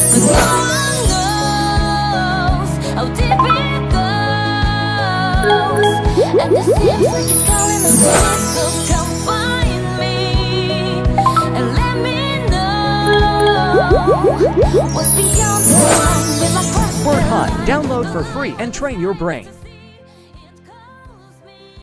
but no one knows how deep it goes. And it seems like it's calling me, so come find me and let me know what's beyond the line with my question. Wordhike. Download for free and train your brain.